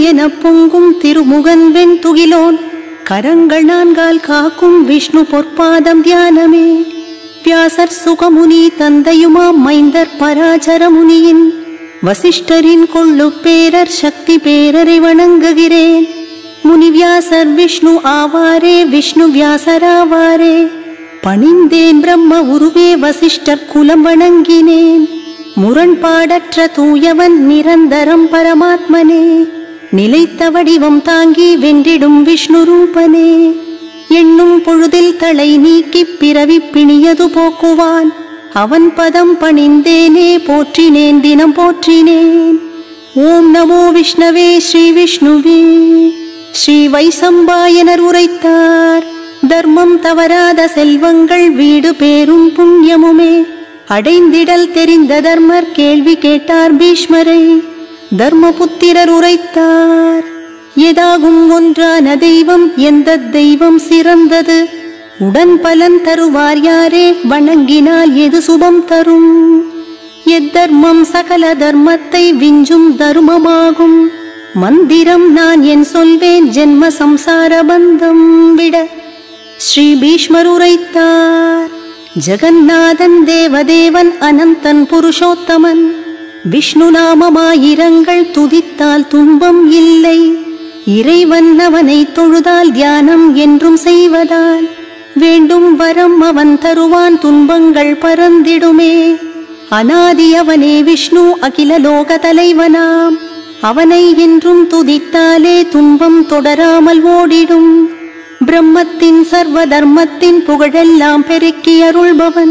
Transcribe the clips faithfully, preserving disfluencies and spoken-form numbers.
என பொங்கும் திருமுகன் வெண் துகிலோன் கரங்கள் நான்கால் காக்கும் விஷ்ணு பொற்பாதம் தியானமே. வியாசர் சுகமுனி தந்தையுமாம் மைந்தர் பராசர முனியின் வசிஷ்டரின் கொள்ளு பேரர் சக்தி பேரரை வணங்குகிறேன். முனிவியாசர் விஷ்ணு ஆவாரே விஷ்ணு வியாசராவாரே. பணிந்தேன் பிரம்ம உருவே வசிஷ்டர் குலம் வணங்கினேன். முரண்பாடற்ற தூயவன் நிரந்தரம் பரமாத்மனே. நிலைத்த வடிவம் தாங்கி வென்றிடும் விஷ்ணு ரூபனே. எண்ணும் பொழுதில் தலை நீக்கி பிறவி பிணியது போக்குவான். அவன் பதம் பணிந்தேனே போற்றினேன் தினம் போற்றினேன். ஓம் நமோ விஷ்ணவே ஸ்ரீ விஷ்ணுவே. ஸ்ரீ வைசம்பாயனர் உரைத்தார். தர்மம் தவறாத செல்வங்கள் வீடு பேரும் புண்ணியமுமே. அடைந்திடல் தெரிந்த தர்மர் கேள்வி கேட்டார் பீஷ்மரை. தர்மபுத்திரர் உரைத்தார். எதாகும் ஒன்றான தெய்வம் எந்த தெய்வம் சிறந்தது? உடன் பலன் தருவார் யாரே வணங்கினால் எது சுபம் தரும்? எத்தர்மம் சகல தர்மத்தை விஞ்சும் தர்மமாகும். மந்திரம் நான் என் சொல்வேன் ஜென்ம சம்சார பந்தம் விட. ஸ்ரீ பீஷ்மர் உரைத்தார். ஜெகநாதன் தேவதேவன் அனந்தன் புருஷோத்தமன். விஷ்ணு நாமமாயிரங்கள் துதித்தால் துன்பம் இல்லை. இறைவன் அவனை தொழுதால் தியானம் என்றும் செய்வதால் வேண்டும் வரம் அவன் தருவான் துன்பங்கள் பறந்திடுமே. அநாதி அவனே விஷ்ணு அகில லோக தலைவனாம். அவனை என்றும் துதித்தாலே துன்பம் தொடராமல் ஓடிடும். பிரம்மத்தின் சர்வ தர்மத்தின் புகழெல்லாம் பெருக்கி அருள்பவன்.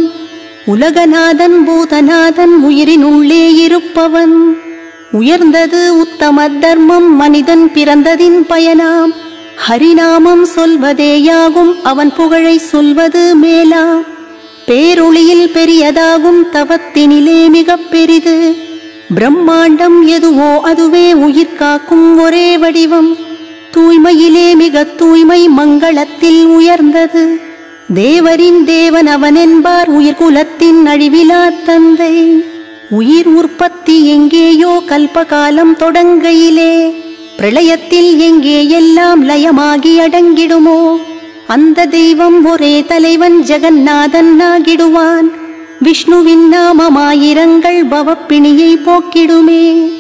உலகநாதன் பூதநாதன் உயிரின் உள்ளே இருப்பவன். உயர்ந்தது உத்தம தர்மம் மனிதன் பிறந்ததின் பயனாம். ஹரிநாமம் சொல்வதேயாகும் அவன் புகழை சொல்வது மேலாம். பேரொளியில் பெரியதாகும் தவத்தினிலே மிக பெரிது. பிரம்மாண்டம் எதுவோ அதுவே உயிர் காக்கும் ஒரே வடிவம். தூய்மையிலே மிக தூய்மை மங்களத்தில் உயர்ந்தது. தேவரின் தேவன் அவன் என்பார் உயிர் குலத்தின் அழிவிலா தந்தை. உயிர் உற்பத்தி எங்கேயோ கல்பகாலம் தொடங்கையிலே. பிரளயத்தில் எங்கே எல்லாம் லயமாகி அடங்கிடுமோ அந்த தெய்வம் ஒரே தலைவன் ஜெகநாதன் ஆகிடுவான். விஷ்ணுவின் நாமமாயிரங்கள் பவப்பிணியை போக்கிடுமே.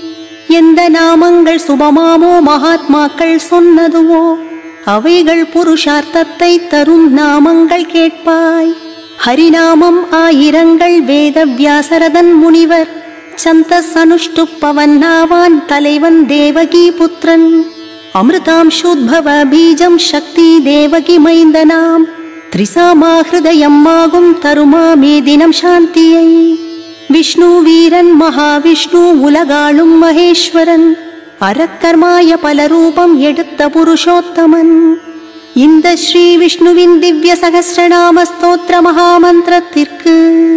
எந்த நாமங்கள் சுபமாமோ மகாத்மாக்கள் சொன்னதுவோ அவைகள் புருஷார்த்தத்தை தரும் நாமங்கள் கேட்பாய். ஹரிநாமம் ஆயிரங்கள் வேத வியாசரதன் முனிவர் சந்தஸ் அனுஷ்டுப்பவன் நாவான் தலைவன் தேவகி புத்திரன். அமிர்தாம்சோத்பவ பீஜம் சக்தி தேவகி மைந்தனாம். திரிசாமா ஹிருதயம் ஆகும் தருமாமே தினம் சாந்தியை. விஷ்ணு வீரன் மகாவிஷ்ணு உலகாளும் மகேஸ்வரன். அரக்கர்மாய பல ரூபம் எடுத்த புருஷோத்தமன். இந்த ஸ்ரீ விஷ்ணுவின் திவ்ய சகஸ்ரநாம ஸ்தோத்திர மகாமந்திரத்திற்கு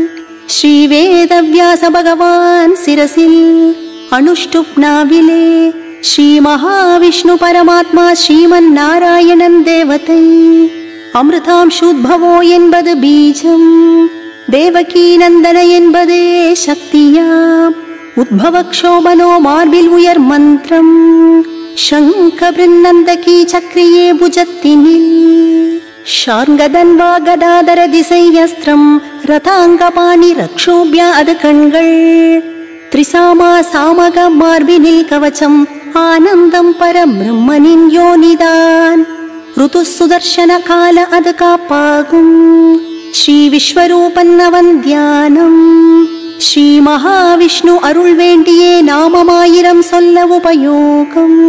ஸ்ரீ வேத வியாச பகவான் சிரசில் அனுஷ்டுப்னாவிலே ஸ்ரீ மகாவிஷ்ணு பரமாத்மா ஸ்ரீமன் நாராயணன் தேவதை. அமிர்தாம்சோத்பவோ என்பது பீஜம். தேவகி நந்தன என்பதே சக்தியாம். உத்பவக்ஷோபனோ மார்பில் உயர் மந்திரம். சங்க பிருநந்தகி சக்ரியே புஜத்தினில். ஷார்ங்கதன்வா கதாதர திசையஸ்திரம். ரதாங்கபாணி ரக்ஷோபியா அது கண்கள். திரிசாமா சாமக மார்பினில் கவச்சம். ஆனந்தம் பரபிரம்மனின் யோனிதான். ருது சுதர்சன கால அது காப்பாகும். ஸ்ரீ விஸ்வரூபன் அவன் தியானம். ஸ்ரீ மகாவிஷ்ணு அருள் வேண்டியே நாமமாயிரம் சொல்ல உபயோகம்.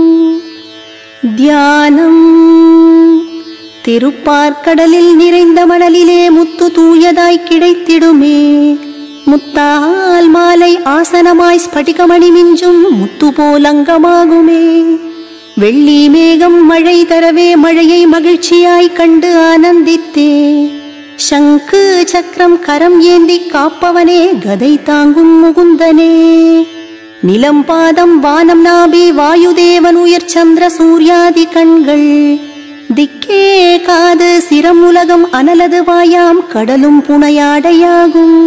தியானம். திருப்பார்க்கடலில் நிறைந்த மணலிலே முத்து தூயதாய் கிடைத்திடுமே. முத்தால் மாலை ஆசனமாய் ஸ்படிகமணி மிஞ்சும் முத்து போலங்கமாகுமே. வெள்ளி மேகம் மழை தரவே மழையை மகிழ்ச்சியாய் கண்டு ஆனந்தித்தே. சங்கு சக்கரம் கரம் ஏந்தி காப்பவனே கதை தாங்கும் முகுந்தனே. நிலம் பாதம் வானம் நாபி வாயுதேவன் உயர் சந்திர சூர்யாதி கண்கள். திக்கே காது சிரம் உலகம் அனலது வாயாம் கடலும் புனையாடையாகும்.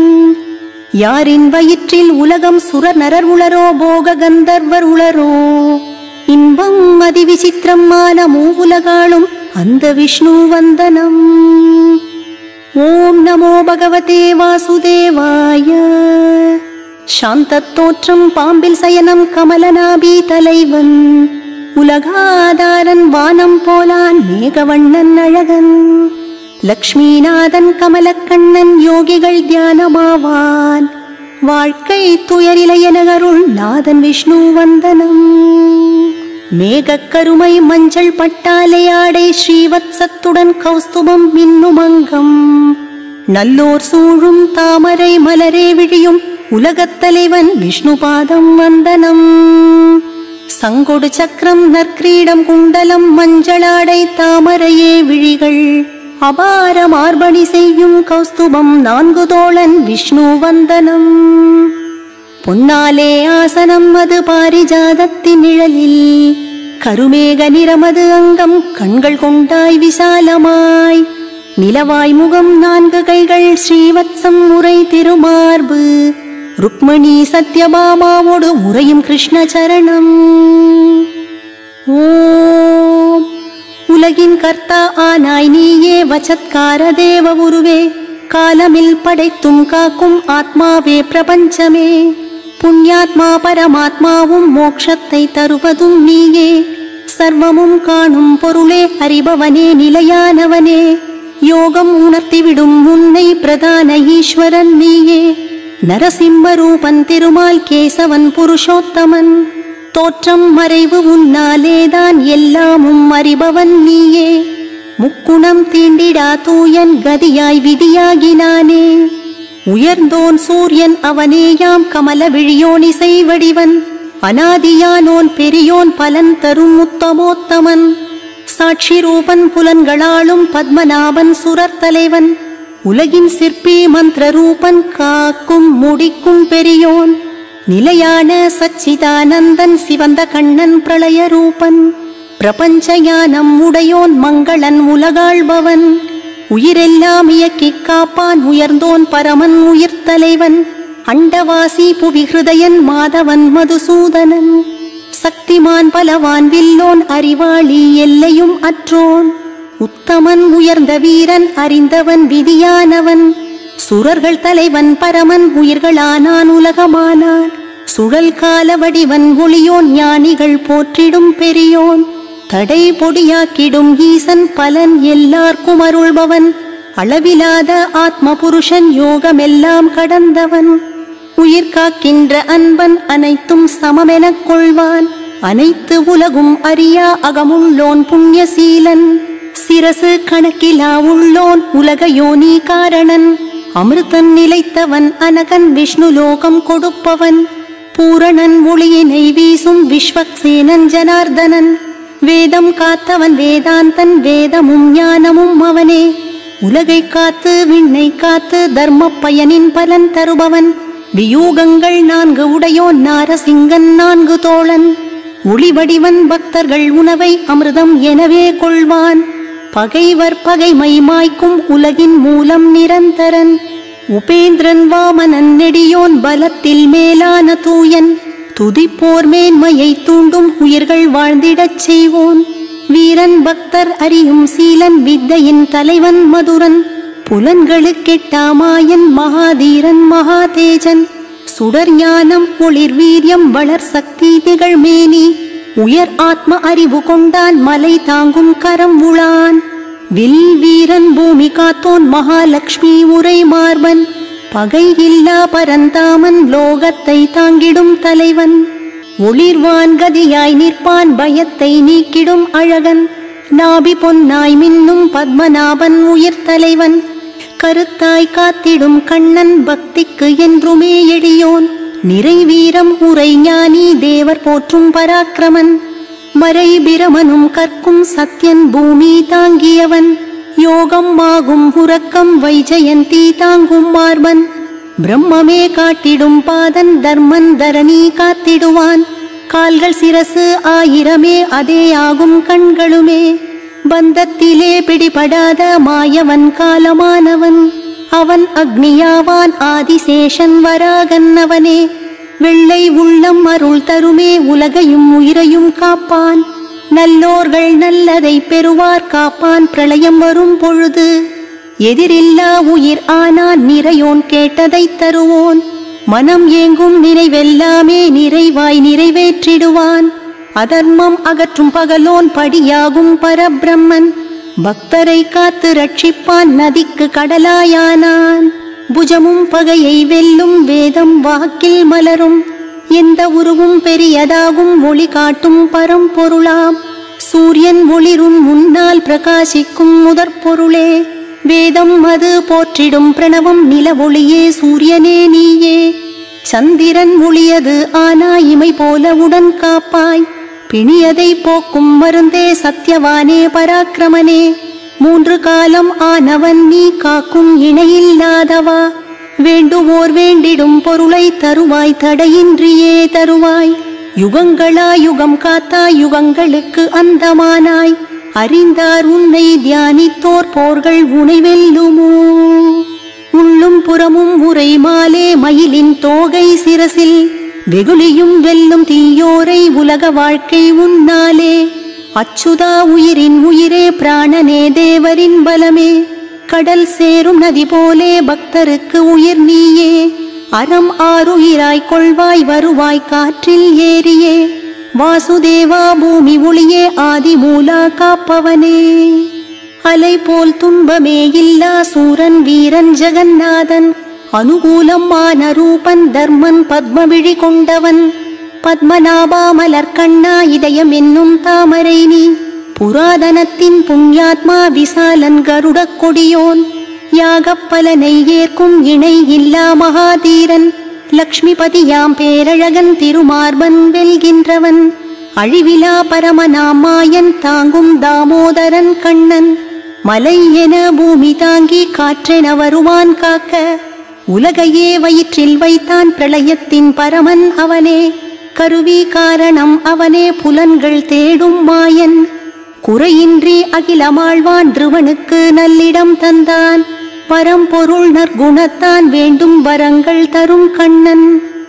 யாரின் வயிற்றில் உலகம் சுரர் நரர் உளரோ போக கந்தர்வர் உளரோ. இன்பம் அதிவிசித்திரமான மூவுலகாளும் அந்த விஷ்ணு வந்தனம். ஓம் நமோ பகவதே வாசுதேவாய. சாந்தத் தோற்றம் பாம்பில் சயனம் கமலநாபி தலைவன், உலகாதாரன் வானம் போலான் மேகவண்ணன் அழகன், லக்ஷ்மிநாதன் கமலக்கண்ணன் யோகிகள் தியானமாவான், வாழ்க்கை துயரிலையனகருள் நாதன் விஷ்ணு வந்தனம். மேகக்கருமை மஞ்சள் பட்டாலை ஆடை ஸ்ரீவத்சத்துடன் கௌஸ்துபம் மின்னுமங்கம், நல்லோர் சூழும் தாமரை மலரே விழியும் உலகத்தலைவன் விஷ்ணு பாதம் வந்தனம். சங்கொடு சக்கரம் நற்கிரீடம் குண்டலம் மஞ்சளாடை தாமரையே விழிகள், அபார மார்பணி செய்யும் கௌஸ்துபம் நான்கு தோழன் விஷ்ணு வந்தனம். பொன்னாலே ஆசனம் அது பாரிஜாதத்தின் நிழலில், கருமேக நிறமது அங்கம் கண்கள் கொண்டாய் விசாலமாய், நிலவாய் முகம் நான்கு கைகள் ஸ்ரீவத்சம் முறை திருமார்பு, ருக்மணி சத்யபாமாவோடு முறையும் கிருஷ்ண சரணம். ஓம் உலகின் கர்த்தா ஆனாய் நீயே வசத்கார தேவ உருவே, காலமில் படைத்தும் காக்கும் ஆத்மாவே பிரபஞ்சமே, புண்ணியாத்மா பரமாத்மாவும் மோட்சத்தை தருவதும் நீயே, சர்வமும் காணும் பொருளே அறிபவனே நிலையானவனே, யோகம் உணர்த்திவிடும் உன்னை பிரதான ஈஸ்வரன் நீயே, நரசிம்ம ரூபன் திருமால் கேசவன் புருஷோத்தமன், தோற்றம் மறைவு உன்னாலேதான் எல்லாமும் அறிபவன் நீயே, முக்குணம் தீண்டிடா தூயன் கதியாய் விதியாகினானே, உயர்ந்தோன் சூரியன் அவனேயாம் கமல விழியோன் இசை வடிவன், அநாதியானோன் பெரியோன் பலன் தரும் உத்தமோத்தமன், சாட்சி ரூபன் புலன்களாலும் பத்மநாபன் சுரர் தலைவன், உலகின் சிற்பி மந்திர ரூபன் காக்கும் முடிக்கும் பெரியோன், நிலையான சச்சிதானந்தன் சிவந்த கண்ணன் பிரளய ரூபன், பிரபஞ்ச ஞானம் உடையோன் மங்களன் உலகாள்பவன், உயிரெல்லாம் இயக்கிக் காப்பான் உயர்ந்தோன் பரமன் உயிர் தலைவன், அண்டவாசி புவி ஹிருதயன் மாதவன் மதுசூதனன், சக்திமான் பலவான் வில்லோன் அறிவாளி எல்லையும் அற்றோன், உத்தமன் உயர்ந்த வீரன் அறிந்தவன் விதியானவன், சுரர்கள் தலைவன் பரமன் உயிர்களானான் உலகமானான், சுழல் கால வடிவன் ஒளியோன் ஞானிகள் போற்றிடும் பெரியோன், தடை பொடியாக்கிடும் ஈசன் பலன் எல்லார்க்கும் அருள்பவன், அளவிலாத ஆத்ம புருஷன் யோகமெல்லாம் கடந்தவன், உயிர் காக்கின்ற அன்பன் அனைத்தும் சமமெனக் கொள்வான், அனைத்து உலகும் அறியா அகமுள்ளோன் புண்ணியசீலன், சிரசு கணக்கிலா உள்ளோன் உலக யோனி காரணன், அமிர்தன் நிலைத்தவன் அனகன் விஷ்ணு லோகம் கொடுப்பவன், பூரணன் ஒளியினை வீசும் விஸ்வக்சேனன் ஜனார்தனன், வேதம் காத்தவன் வேதாந்தன் வேதமும் ஞானமும் அவனே, உலகை காத்து விண்ணை காத்து தர்ம பயனின் பலன் தருபவன், வியூகங்கள் நான்கு உடையோன் நாரசிங்கன் நான்கு தோழன், ஒளிவடிவன் பக்தர்கள் உணவை அமிர்தம் எனவே கொள்வான், பகைவர் பகைமை மாய்க்கும் உலகின் மூலம் நிரந்தரன், உபேந்திரன் வாமனன் நெடியோன் பலத்தில் மேலான தூயன், துதிப்போர் மேன்மையை தூண்டும் உயிர்கள் வாழ்ந்திடச் செய்வோன், வீரன் பக்தர் அறியும் சீலன் வித்தையின் தலைவன் மதுரன், புலன்களுக்கெட்டாமாயன் மகாதீரன் மகாதேஜன், சுடர் ஞானம் ஒளிர் வீரியம் வளர் சக்தி திகழ் மேனி, உயர் ஆத்ம அறிவு கொண்டான் மலை தாங்கும் கரம் உளான், வில் வீரன் பூமி காத்தோன் மகாலட்சுமி உரை மார்பன், பகை இல்லா பரந்தாமன் லோகத்தை தாங்கிடும் தலைவன், ஒளிர்வான் கதியாய் நிற்பான் பயத்தை நீக்கிடும் அழகன், நாபி பொன்னாய் மின்னும் பத்மநாபன் உயிர் தலைவன், கருத்தாய் காத்திடும் கண்ணன் பக்திக்கு என்றுமே எளியோன், நிறைவீரம் உரை ஞானி தேவர் போற்றும் பராக்கிரமன், மறை பிரமனும் கற்கும் சத்யன் பூமி தாங்கியவன், யோகம் ஆகும் உறக்கம் வைஜயந்தி தாங்கும் மார்பன், பிரம்மமே காட்டிடும் பாதன் தர்மன் தரணி காத்திடுவான், கால்கள் சிரசு ஆயிரமே அதே ஆகும் கண்களுமே, பந்தத்திலே பிடிபடாத மாயவன் காலமானவன், அவன் அக்னியாவான் ஆதிசேஷன் வராகன் அவனே, வெள்ளை உள்ளம் அருள் தருமே உலகையும் உயிரையும் காப்பான். நல்லோர்கள் நல்லதை பெறுவார் காப்பான் பிரளயம் வரும் பொழுது. எதிரில்லா உயிர் ஆனான் நிறையோன் கேட்டதை தருவோன். மனம் ஏங்கும் நினைவெல்லாமே நிறைவாய் நிறைவேற்றிடுவான். அதர்மம் அகற்றும் பகலோன் படியாகும் பரபிரம்மன். பக்தரை காத்து ரட்சிப்பான் நதிக்கு கடலாயானான். புஜமும் பகையை வெல்லும் வேதம் வாக்கில் மலரும். எந்த உருவும் பெரியதாகும் ஒளி காட்டும் பரம்பொருளாம். சூரியன் ஒளிரும் முன்னால் பிரகாசிக்கும் முதற் பொருளே. வேதம் அது போற்றிடும் பிரணவம் நில ஒளியே சூரியனே நீயே. சந்திரன் ஒளியது ஆனாய் இமை போல உடன் காப்பாய். பிணியதை போக்கும் மருந்தே சத்யவானே பராக்கிரமனே. மூன்று காலம் ஆனவன் நீ காக்கும் இணையில்லாதவா. வேண்டுவோர் வேண்டிடும் பொருளை தருவாய் தடையின்றியே தருவாய். யுகங்களா யுகம் காத்தாய் யுகங்களுக்கு அந்தமானாய். அறிந்தார் உன்னை தியானித்தோர் போர்கள் உனை வெல்லுமோ. உள்ளும் புறமும் உரை மாலே மயிலின் தோகை சிரசில். வெகுளியும் வெல்லும் தீயோரை உலக வாழ்க்கை உன்னாலே. அச்சுதா உயிரின் உயிரே பிராணனே தேவரின் பலமே. கடல் சேரும் நதி போலே பக்தருக்கு உயிர் நீயே. அறம் ஆறுயிராய் கொள்வாய் வருவாய் காற்றில் ஏறியே. வாசுதேவா பூமி ஒளியே ஆதி மூலா காப்பவனே. அலை போல் துன்பமே இல்லா சூரன் வீரன் ஜெகநாதன். அனுகூலம் மான ரூபன் தர்மன் பத்மவிழி கொண்டவன். பத்மநாபா மலர்கண்ணா இதயம் என்னும் தாமரை நீ. புராதனத்தின் புண்ணியாத்மா விசாலன் கருடக் கொடியோன். யாகப் பலனை ஏற்கும் இணை இல்லா மகாதீரன். லக்ஷ்மிபதியாம் பேரழகன் திருமார்பன் வெல்கின்றவன். அழிவிலா பரமனாம் மாயன் தாங்கும் தாமோதரன் கண்ணன். மலை என பூமி தாங்கி காற்றென வருவான் காக்க. உலகையே வயிற்றில் வைத்தான் பிரளயத்தின் பரமன் அவனே. கருவி காரணம் அவனே புலன்கள் தேடும் மாயன். குறையின்றி அகிலமாழ்வான் திருவனுக்கு நல்லிடம் தந்தான். பரம்பொருள் நற்குணத்தான் வேண்டும் வரங்கள் தரும் கண்ணன்.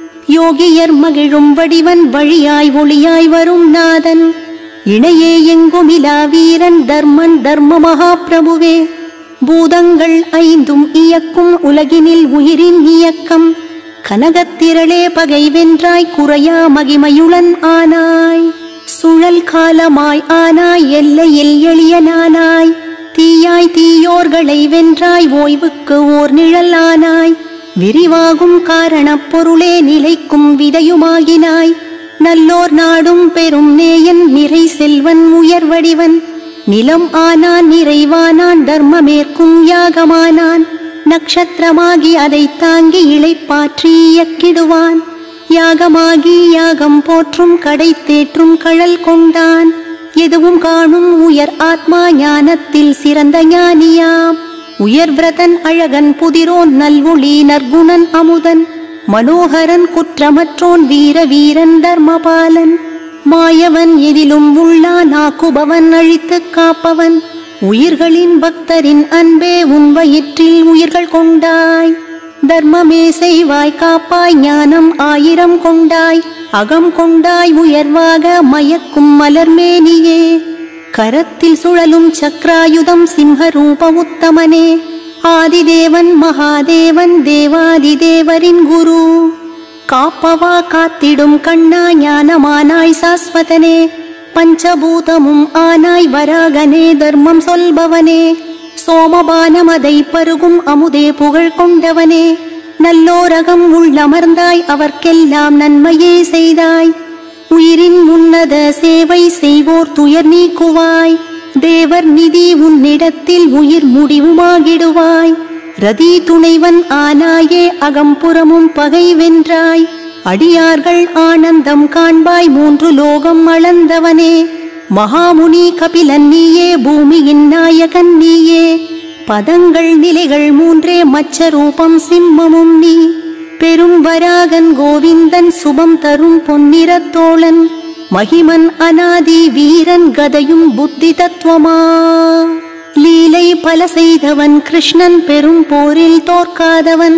யோகியர் மகிழும் வடிவன் வழியாய் ஒளியாய் வரும் நாதன். இணையே எங்குமிலா வீரன் தர்மன் தர்ம மகாபிரபுவே. பூதங்கள் ஐந்தும் இயக்கும் உலகினில் உயிரின் இயக்கம். கனகத்திரளே பகை வென்றாய் குறையா மகிமையுளன் ஆனாய். சுழல் காலமாய் ஆனாய் எல்லையில் எளியனானாய். தீயாய் தீயோர்களை வென்றாய் ஓய்வுக்கு ஓர் நிழல் ஆனாய். விரிவாகும் காரணப் பொருளே நிலைக்கும் விதையுமாகினாய். நல்லோர் நாடும் பெரும் நேயன் நிறை செல்வன் உயர் வடிவன். நிலம் ஆனான் நிறைவானான் தர்மமேற்கும் யாகமானான். நக்ஷத்திரமாகி அதை தாங்கி இளைப்பாற்றி இயக்கிடுவான். யாகமாகி யாகம் போற்றும் கடை தேற்றும் கழல் கொண்டான். எதுவும் காணும் உயர் ஆத்மா ஞானத்தில் சிறந்த ஞானியாம். உயர்விரதன் அழகன் புதிரோன் நல்வொளி நற்குணன் அமுதன். மனோகரன் குற்றமற்றோன் வீர வீரன் தர்மபாலன். மாயவன் எதிலும் உள்ளான் ஆக்குபவன் அழித்து காப்பவன். உயிர்களின் பக்தரின் அன்பே உன் வயிற்றில் உயிர்கள் கொண்டாய். தர்மமே செய்வாய் காப்பாய் ஞானம் ஆயிரம் கொண்டாய். அகம் கொண்டாய் உயர்வாக மயக்கும் மலர்மேனியே. கரத்தில் சுழலும் சக்ராயுதம் சிம்ஹரூப உத்தமனே. ஆதிதேவன் மகாதேவன் தேவாதிதேவரின் குரு. காப்பவா காத்திடும் கண்ணா ஞானமானாய் சாஸ்வதனே. பஞ்சபூதமும் ஆனாய் வராகனே தர்மம் சொல்பவனே. சோமபானமதை பருகும் அமுதே புகழ் கொண்டவனே. நல்லோரகம் உள்ளமர்ந்தாய் அவர்க்கெல்லாம் நன்மையே செய்தாய். உயிரின் உன்னத சேவை செய்வோர் துயர் நீக்குவாய். தேவர் நிதி உன்னிடத்தில் உயிர் முடிவுமாகிடுவாய். ரதி துணைவன் ஆனாயே அகம்புறமும் பகை வென்றாய். அடியார்கள் ஆனந்தம் காண்பாய் மூன்று லோகம் அளந்தவனே. மகாமுனி கபிலன் நீயே பூமியின் நாயகன் நீயே. பதங்கள் நிலைகள் மூன்றே மச்ச ரூபம் சிம்மமும் நீ. பெரும் வராகன் கோவிந்தன் சுபம் தரும் பொன்னிறத்தோழன். மகிமன் அநாதி வீரன் கதையும் புத்தி தத்துவமா. லீலை பல செய்தவன் கிருஷ்ணன் பெரும் போரில் தோற்காதவன்.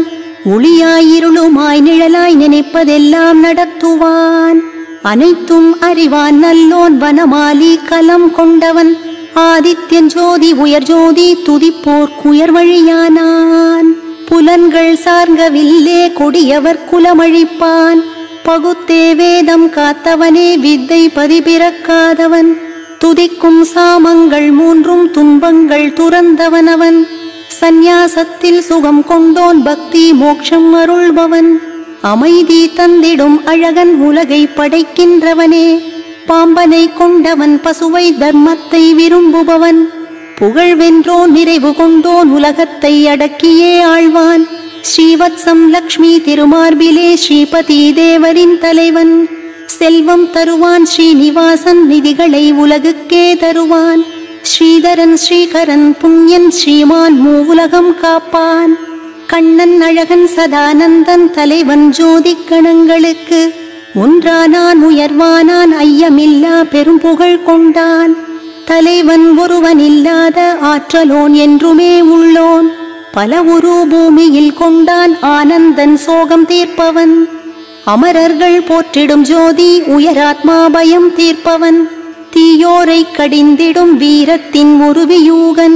ஒளியாயிருளுமாய் நிழலாய் நினைப்பதெல்லாம் நடத்துவான். அனைத்தும் அறிவான் நல்லோன் வனமாலி கலம் கொண்டவன். ஆதித்யன் ஜோதி உயர் ஜோதி துதிப்போர்க்குயர் வழியானான். புலன்கள் சார்கவில்லே கொடியவர் குலமழிப்பான். பகுத்தே வேதம் காத்தவனே வித்தை பதிபிறக்காதவன். துதிக்கும் சாமங்கள் மூன்றும் துன்பங்கள் துறந்தவனவன். சந்நியாசத்தில் சுகம் கொண்டோன் பக்தி மோட்சம் அருள்பவன். அமைதி தந்திடும் அழகன் உலகை படைக்கின்றவனே. பாம்பனை கொண்டவன் பசுவை தர்மத்தை விரும்புபவன். புகழ் வென்றோன் நிறைவு கொண்டோன் உலகத்தை அடக்கியே ஆழ்வான். ஸ்ரீவத்சம் லக்ஷ்மி திருமார்பிலே ஸ்ரீபதி தேவரின் தலைவன். செல்வம் தருவான் ஸ்ரீனிவாசன் நிதிகளை உலகுக்கே தருவான். ஸ்ரீதரன் ஸ்ரீகரன் புண்ணியன் ஸ்ரீமான் மூவுலகம் காப்பான். கண்ணன் அழகன் சதானந்தன் தலைவன் ஜோதி கணங்களுக்கு. ஒன்றானான் உயர்வானான் ஐயமில்லா பெரும் புகழ் கொண்டான். தலைவன் ஒருவன் இல்லாத ஆற்றலோன் என்றுமே உள்ளோன். பல உரு பூமியில் கொண்டான் ஆனந்தன் சோகம் தீர்ப்பவன். அமரர்கள் போற்றிடும் ஜோதி உயராத்மா பயம் தீர்ப்பவன். தீயோரை கடிந்திடும் வீரத்தின் உருவியூகன்.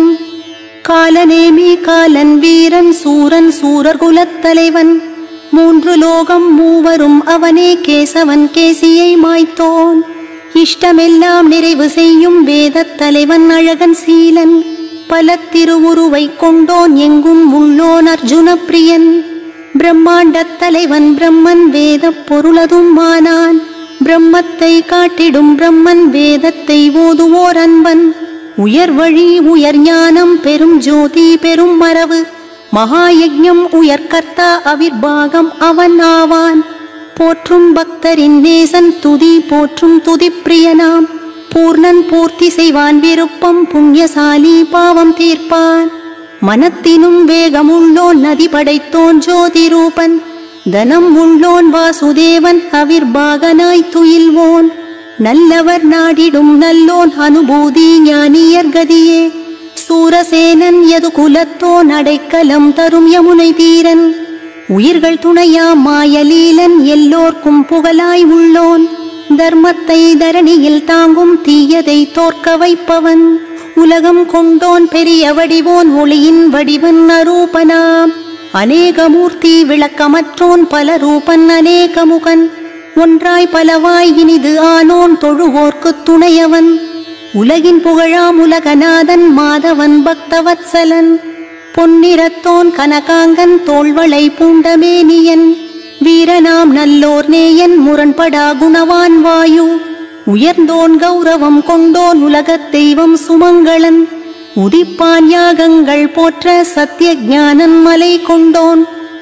காலநேமி காலன் வீரன் சூரன் சூரர் குலத்தலைவன். மூன்று லோகம் மூவரும் அவனே கேசவன் கேசியை மாய்த்தோன். இஷ்டமெல்லாம் நிறைவு செய்யும் வேதத் தலைவன் அழகன் சீலன். பல திருவுருவை கொண்டோன் எங்கும் உள்ளோன் அர்ஜுன பிரியன். பிரம்மாண்டத் தலைவன் பிரம்மன் வேதப் பொருளதும் ஆனான். பிரம்மத்தை காட்டிடும் பிரம்மன் வேதத்தை ஓதுவோர் அன்பன். உயர் வழி உயர் ஞானம் பெரும் ஜோதி பெரும் மரபு. மகாயஜ்ஞம் உயர்கர்த்தா அவிர்பாகம் அவன் ஆவான். போற்றும் பக்தரின் நேசன் துதி போற்றும் துதிப்பிரியனாம். பூர்ணன் பூர்த்தி செய்வான் விருப்பம் புண்ணியசாலி பாவம் தீர்ப்பான். மனத்தினும் வேகமுள்ளோன் நதி படைத்தோன் ஜோதி ரூபன். தனம் உள்ளோன் வாசுதேவன் அவிர்பாகனாய் துயில்வோன். நல்லவர் நாடிடும் நல்லோன் அனுபூதி ஞானியர் கதியே. சூரசேனன் எது குலத்தோன் அடைக்கலம் தரும் யமுனை தீரன். உயிர்கள் துணையா மாயலீலன் எல்லோர்க்கும் புகழாய் உள்ளோன். தர்மத்தை தரணியில் தாங்கும் தீயதை தோற்க வைப்பவன். உலகம் கொண்டோன் பெரிய வடிவோன் ஒளியின் வடிவன் அரூபனாம். அநேகமூர்த்தி விளக்கமற்றோன் பல ரூபன் அநேகமுகன். ஒன்றாய் பலவாய் இனிது ஆனோன் தொழுவோர்க்கு துணையவன். உலகின் புகழாம் உலகநாதன் மாதவன் பக்தவத்சலன். பொன்னிறத்தோன் கனகாங்கன் தோள்வளை பூண்டமேனியன். வீரனாம் நல்லோர் நேயன் முரண்படா குணவான் வாயு. உயர்ந்தோன் கௌரவம் கொண்டோன் உலகத் தெய்வம் சுமங்களன். உதிப்பான் யாகங்கள் போற்ற சத்திய ஞானன் மலை கொண்டோன்.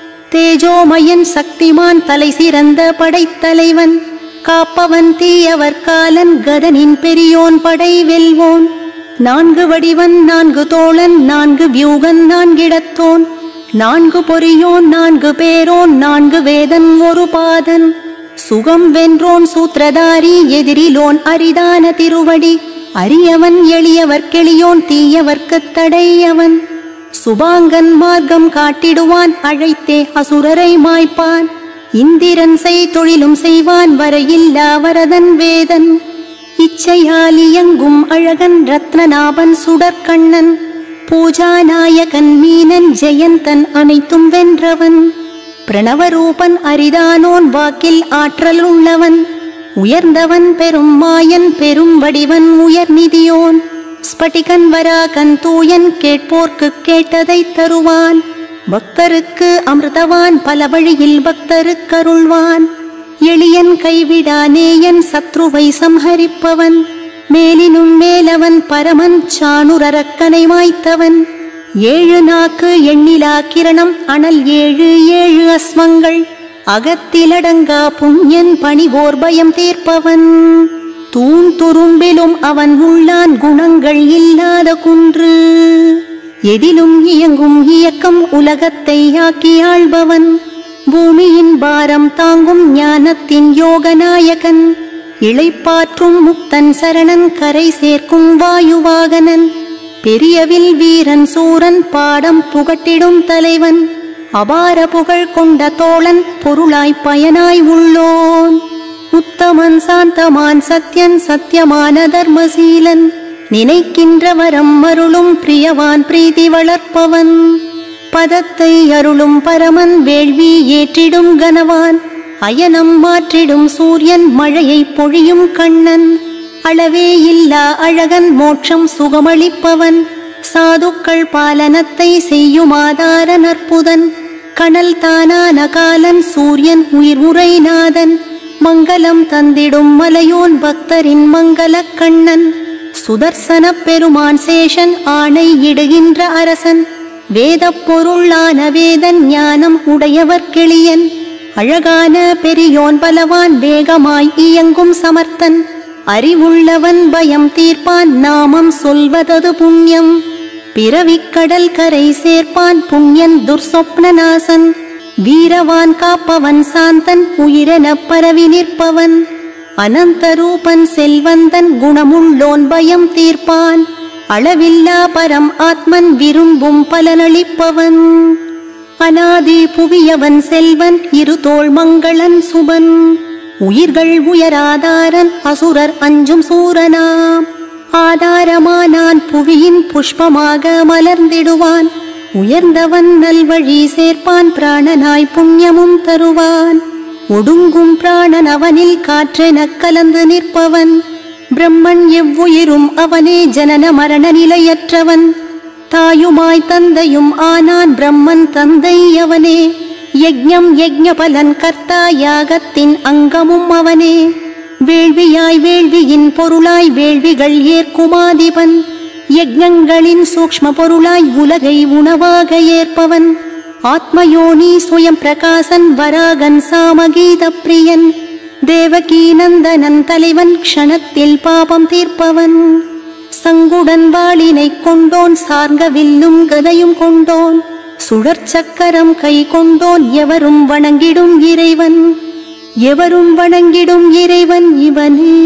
தேஜோமயன் சக்திமான் தலை சிறந்த படைத்தலைவன். காப்பவன் தீயவர் காலன் கதனின் பெரியோன் படை வெல்வோன். நான்கு வடிவன் நான்கு தோழன் நான்கு வியூகன் நான்கிடத்தோன். நான்கு பொறியோன் நான்கு பேரோன் நான்கு வேதன் ஒரு பாதன். சுகம் வென்றோன் சூத்திரதாரி எதிரிலோன் அரிதான திருவடி. அரியவன் எளியவர் கெளியோன் தீயவர்க்குத் தடையவன். சுபாங்கன் மார்க்கம் காட்டிடுவான் அழைத்தே அசுரரை மாய்ப்பான். இந்திரன் செய் தொழிலும் செய்வான் வரையில்லா வரதன் வேதன். இச்சையால் இயங்கும் அழகன் ரத்னநாபன் சுடற்கண்ணன். பூஜாநாயகன் மீனன் ஜெயந்தன் அனைத்தும் வென்றவன். பிரணவரூபன் அரிதானோன் வாக்கில் ஆற்றல் உள்ளவன். உயர்ந்தவன் பெரும் மாயன் பெரும் வடிவன் உயர்நிதியோன். ஸ்படிகன் வராகன் தூயன் கேட்போர்க்கு கேட்டதை தருவான். பக்தருக்கு அமிர்தவான் பல வழியில் பக்தருக்கருள்வான். எளியன் கைவிடானேயன் சத்ருவை சம்ஹரிப்பவன். மேலினும் மேலவன் பரமன் சாணுரக்கனை மாய்த்தவன். ஏழு நாக்கு எண்ணிலா கிரணம் அனல் ஏழு ஏழு அஸ்மங்கள். அகத்திலடங்கா புண்ணியன் பணிவோர் பயம் தீர்ப்பவன். தூண் துரும்பிலும் அவன் உள்ளான் குணங்கள் இல்லாத குன்று. எதிலும் இயங்கும் இயக்கம் உலகத்தை ஆக்கி ஆள்பவன். பூமியின் பாரம் தாங்கும் ஞானத்தின் யோகநாயகன். இளைப்பாற்றும் முக்தன் சரணன் கரை சேர்க்கும் வாயுவாகனன். பெரியவில் வீரன் சூரன் பாடம் புகட்டிடும் தலைவன். அபார புகழ் கொண்ட தோழன் பொருளாய் பயனாய் உள்ளோன். உத்தமன் சாந்தமான் சத்யன் சத்தியமான தர்மசீலன் நினைக்கின்ற வரம் அருளும் பிரியவான் பிரீதி வளர்ப்பவன். பதத்தை அருளும் பரமன் வேள்வி ஏற்றிடும் கனவான் அயனம் மாற்றிடும் சூரியன் மழையை பொழியும் கண்ணன். அளவே இல்லா அழகன் மோட்சம் சுகமளிப்பவன் சாதுக்கள் பாலனத்தை செய்யும் ஆதார நற்புதன். கனல் தானான காலன் சூரியன் உயிர் உரைநாதன் மங்களம் தந்திடும் மலையோன் பக்தரின் மங்கள கண்ணன். சுதர்சன பெருமான் சேஷன் ஆணை இடுகின்ற அரசன் வேத பொருளான வேதன் ஞானம் உடையவர் கிளியன். அழகான பெரியோன் பலவான் வேகமாய் இயங்கும் சமர்த்தன் அறிவுள்ளவன் பயம் தீர்ப்பான் நாமம் சொல்வதது புண்ணியம். பிறவிக்கடல் கரை சேர்ப்பான் புண்ணியன் துர்சொப்னநாசன். வீரவான் காப்பவன் சாந்தன் உயிரென பரவி நிற்பவன் அனந்த ரூபன் செல்வந்தன் குணமுள்ளோன் பயம் தீர்ப்பான். அளவில்லா பரம் ஆத்மன் விரும்பும் பலனளிப்பவன். அநாதி புவியவன் செல்வன் இருதோள் மங்களன் சுபன். உயிர்கள் உயராதாரன் அசுரர் அஞ்சும் சூரனாம். ஆதாரமானான் புவியின் புஷ்பமாக மலர்ந்திடுவான். உயர்ந்தவன் நல்வழி சேர்ப்பான் பிராணனாய் புண்ணியமும் தருவான். ஒடுங்கும் பிராணன் அவனில் காற்றென கலந்து நிற்பவன். பிரம்மன் எவ்வுயிரும் அவனே ஜனன மரண நிலையற்றவன். தாயுமாய் தந்தையும் ஆனான் பிரம்மன் தந்தை அவனே. யஜ்ஞம் யஜ்ஞ பலன் கர்த்தா யாகத்தின் அங்கமும் அவனே. வேள்வியாய் வேள்வியின் பொருளாய் வேள்விகள் ஏற்குமாதிபன். யஜ்ஞங்களின் சூக்ஷ்ம பொருளாய் உலகை உணவாக ஏற்பவன். ஆத்மயோனி சுயம் பிரகாசன் வராகன் சாமகீத பிரியன். தேவகீ நந்தனன் தலைவன் க்ஷணத்தில் பாபம் தீர்ப்பவன். சங்குடன் வாளினை கொண்டோன் சார்ந்த வில்லும் கதையும் கொண்டோன். சுழற்சக்கரம் கை கொண்டோன் எவரும் வணங்கிடும் இறைவன். எவரும் வணங்கிடும் இறைவன் இவனே.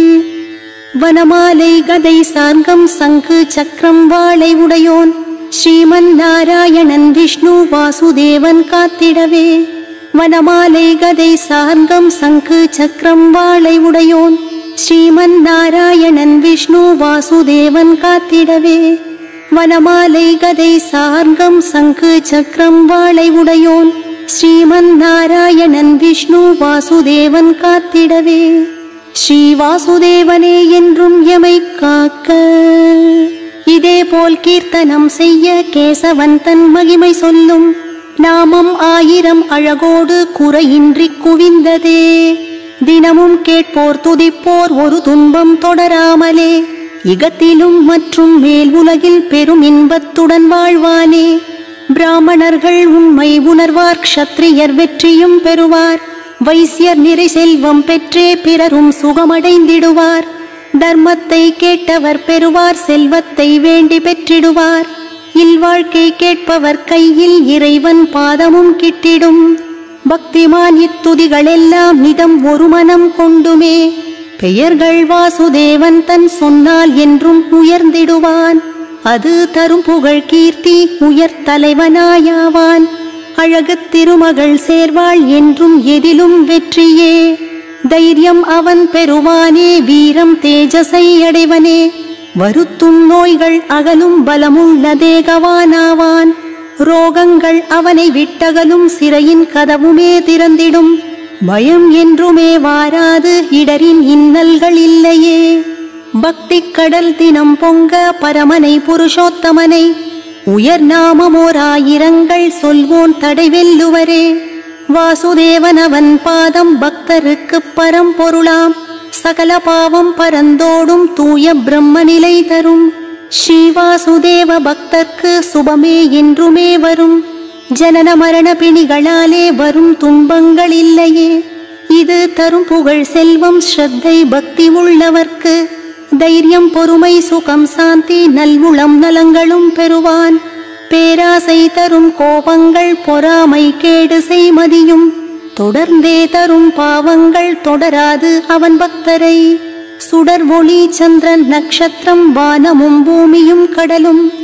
வனமாலை கதை சார்கம் சங்கு சக்கரம் வாளை உடையோன். ஸ்ரீமன் நாராயணன் விஷ்ணு வாசுதேவன் காத்திடவே. வனமாலை கதை சார்கம் சங்கு சக்கரம் வாளை உடையோன். ஸ்ரீமன் நாராயணன் விஷ்ணு வாசுதேவன் காத்திடவே. வனமாலை கதை சார்கம் சங்கு சக்கரம் வாளை உடையோன். ஸ்ரீமன் நாராயணன் விஷ்ணு வாசுதேவன் காத்திடவே. ஸ்ரீ வாசுதேவனே என்றும் எமை காக்க. இதேபோல் கீர்த்தனம் செய்ய கேசவன் தன் மகிமை சொல்லும். நாமம் ஆயிரம் அழகோடு குறையின்றி குவிந்ததே. தினமும் கேட்போர் துதிப்போர் ஒரு துன்பம் தொடராமலே. இகத்திலும் மற்றும் மேல் உலகில் பெரும் இன்பத்துடன் வாழ்வானே. பிராமணர்கள் உண்மை உணர்வார் க்ஷத்ரியர் வெற்றியும் பெறுவார். வைசியர் நிறை செல்வம் பெற்றே பிறரும் சுகமடைந்திடுவார். தர்மத்தை கேட்டவர் பெறுவார் செல்வத்தை வேண்டி பெற்றிடுவார். இல்வாழ்க்கை கேட்பவர் கையில் இறைவன் பாதமும் கிட்டிடும். பக்திமான் இத்துதிகளெல்லாம் நிதம் ஒரு மனம் கொண்டுமே. பெயர்கள் வாசுதேவன் தன் சொன்னால் என்றும் உயர்ந்திடுவான். அது தரும் புகழ் கீர்த்தி உயர் தலைவனாயாவான். அழகு திருமகள் சேர்வாள் என்றும் எதிலும் வெற்றியே. தைரியம் அவன் பெறுவானே வீரம் தேஜசை அடைவனே. வருத்தும் நோய்கள் அகலும் பலமுள்ள தேகவானாவான். ரோகங்கள் அவனை விட்டகலும் சிறையின் கதவுமே திறந்திடும். பயம் என்றுமே வாராது இடரின் இன்னல்கள் இல்லையே. பக்தி கடல் தினம் பொங்க பரமனை புருஷோத்தமனை. உயர் நாமமோராயிரங்கள் சொல்வோன் தடை வெல்லுவரே. வாசுதேவன் அவன் பாதம் பக்தருக்கு பரம்பொருளாம். சகல பாவம் பரந்தோடும் தூய பிரம்ம நிலை தரும். ஸ்ரீவாசுதேவ பக்தர்க்கு சுபமே என்றுமே வரும். ஜனன மரண பிணிகளாலே வரும் துன்பங்கள் இல்லையே. இது தரும் புகழ் செல்வம் ஸ்ரத்தை பக்தி உள்ளவர்க்கு. தைரியம் பொறுமை சுகம் சாந்தி நல்வுளம் நலங்களும் பெறுவான். பேராசை தரும் கோபங்கள் பொறாமை கேடு செய்மதியும் தொடர்ந்தே தரும் பாவங்கள் தொடராது அவன் பக்தரை. சுடர் ஒளி சந்திரன் நக்ஷத்திரம் வானமும் பூமியும் கடலும்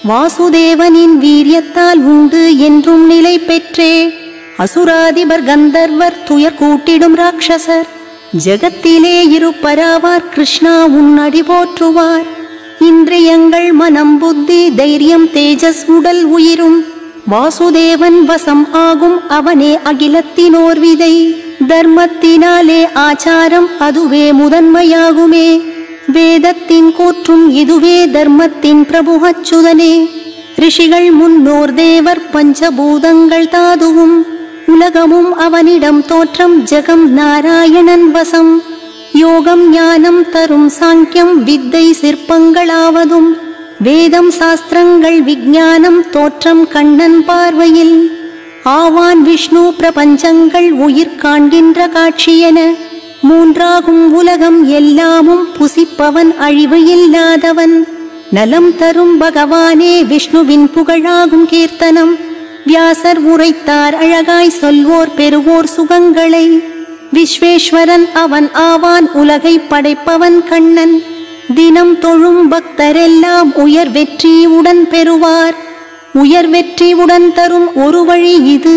வாசுதேவனின் வீரியத்தால் உண்டு என்றும் நிலை பெற்றே. அசுராதிபர் கந்தர்வர் துயர் கூட்டிடும் ராட்சசர் ஜகத்திலே இருப்பராவார். கிருஷ்ணா உன் அடி போற்றுவார். இந்திரியங்கள் மனம் புத்தி தைரியம் தேஜஸ் உடல் உயிரும் வாசுதேவன் வசம் ஆகும். அவனே அகிலத்தினோர் விதை. தர்மத்தினாலே ஆச்சாரம் அதுவே முதன்மையாகுமே. வேதத்தின் கூற்றும் இதுவே தர்மத்தின் பிரபு அச்சுதனே. ரிஷிகள் முன்னோர் தேவர் பஞ்சபூதங்கள் தாதுவும் உலகமும் அவனிடம் தோற்றம். ஜெகம் நாராயணன் வசம். யோகம் ஞானம் தரும் சாங்கியம் வித்தை சிற்பங்களாவதும் வேதம் சாஸ்திரங்கள் விஞ்ஞானம் தோற்றம் கண்ணன் பார்வையில். ஆவான் விஷ்ணு பிரபஞ்சங்கள் உயிர் காண்கின்ற காட்சியென மூன்றாகும் உலகம் எல்லாமும் புசிப்பவன் அழிவு இல்லாதவன். நலம் தரும் பகவானே விஷ்ணுவின் புகழாகும் கீர்த்தனம். வியாசர் உரைத்தார் அழகாய் சொல்வோர் பெறுவோர் சுகங்களை. விஸ்வேஸ்வரன் அவன் ஆவான் உலகை படைப்பவன் கண்ணன். தினம் தொழும் பக்தரெல்லாம் உயர் வெற்றி உடன் பெறுவார். உயர் வெற்றி உடன் தரும் ஒரு வழி இது.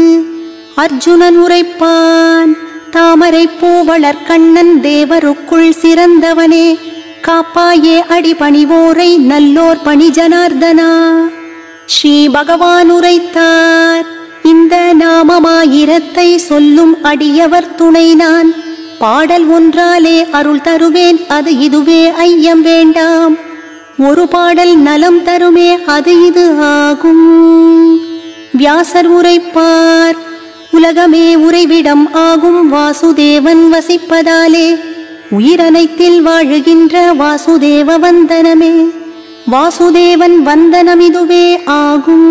அர்ஜுனன் உரைப்பான் தாமரை பூவளர் கண்ணன் தேவருக்குள் சிறந்தவனே. காப்பாயே அடிபணிவோரை நல்லோர் பணி ஜனார்தனா. ஸ்ரீ பகவான் உரைத்தார் இந்த நாமமாயிரத்தை சொல்லும் அடியவர் துணை நான். பாடல் ஒன்றாலே அருள் தருவேன் அது இதுவே ஐயம் வேண்டாம். ஒரு பாடல் நலம் தருமே அது இது ஆகும். வியாசர் உரைப்பார் உலகமே உறைவிடம் ஆகும் வாசுதேவன் வசிப்பதாலே. உயிரனைத்தில் வாழுகின்ற வாசுதேவ வந்தனமே. வாசுதேவன் வந்தனம் இதுவே ஆகும்.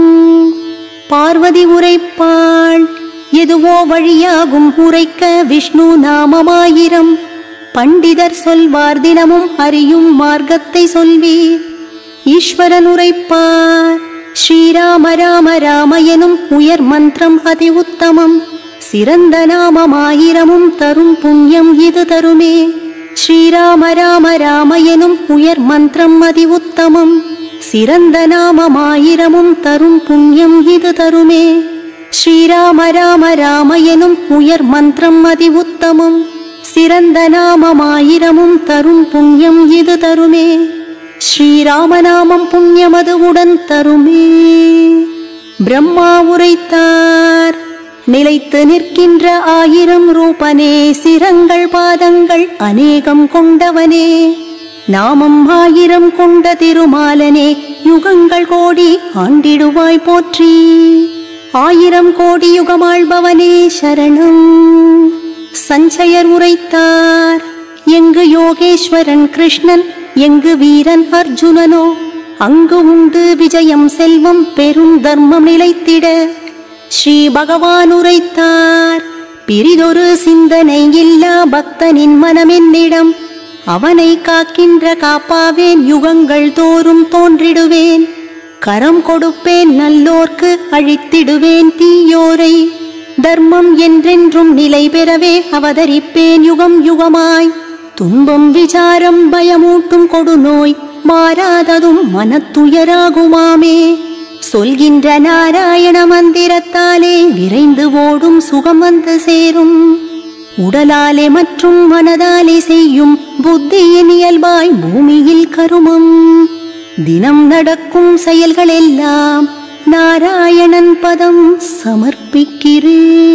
பார்வதி உரைப்பாள் எதுவோ வழியாகும் உரைக்க விஷ்ணு நாமமாயிரம். பண்டிதர் சொல்வார் தினமும் அறியும் மார்க்கத்தை சொல்வீர். ஈஸ்வரன் உரைப்பார் ஸ்ரீராம ராம ராம எனும் உயர் மந்திரம் அதி உத்தமம். சிறந்த நாமமாயிரமும் தரும் புண்ணியம் இது தருமே. ஸ்ரீராம ராம ராம எனும் உயர் மந்திரம் அதி உத்தமம். சிறந்த நாமமாயிரமும் தரும் புண்ணியம் இது தருமே. ஸ்ரீராம ராம ராம எனும் உயர் மந்திரம் அதி உத்தமம். சிறந்த நாமமாயிரமும் தரும் புண்ணியம் இது தருமே. ஸ்ரீராமநாமம் புண்ணியமது உடன் தருமே. பிரம்மா உரைத்தார் நிலைத்து நிற்கின்ற ஆயிரம் ரூபனே. சிரங்கள் பாதங்கள் அநேகம் கொண்டவனே. நாமம் ஆயிரம் கொண்ட திருமாலனே. யுகங்கள் கோடி ஆண்டிடுவாய் போற்றி. ஆயிரம் கோடி யுகமாழ்பவனே சரணம். சஞ்சயர் உரைத்தார் எங்கு யோகேஸ்வரன் கிருஷ்ணன் எங்கு வீரன் அர்ஜுனனோ அங்கு உண்டு விஜயம் செல்வம் பெரும் தர்மம் நிலைத்திட. ஸ்ரீ பகவான் உரைத்தார் பிரிதொரு சிந்தனை இல்லா பக்தனின் மனமென்னிடம். அவனை காக்கின்ற காப்பாவேன் யுகங்கள் தோறும் தோன்றிடுவேன். கரம் கொடுப்பேன் நல்லோர்க்கு அழித்திடுவேன் தீயோரை. தர்மம் என்றென்றும் நிலை பெறவே அவதரிப்பேன் யுகம் யுகமாய். துன்பம் விசாரம் பயமூட்டும் கொடுநோய் மாறாததும் மனத்துயராகுமாமே. சொல்கின்ற நாராயண மந்திரத்தாலே விரைந்து ஓடும் சுகம் வந்து சேரும். உடலாலே மற்றும் மனதாலே செய்யும் புத்தியின் இயல்பாய் பூமியில் கருமம். தினம் நடக்கும் செயல்களெல்லாம் நாராயணன் பதம் சமர்ப்பிக்கிறேன்.